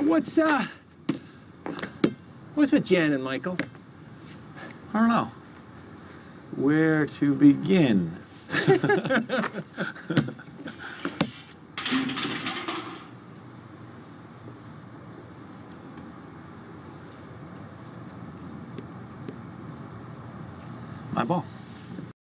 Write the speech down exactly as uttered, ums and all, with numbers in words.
what's, uh... What's with Jen and Michael? I don't know. Where to begin? My ball.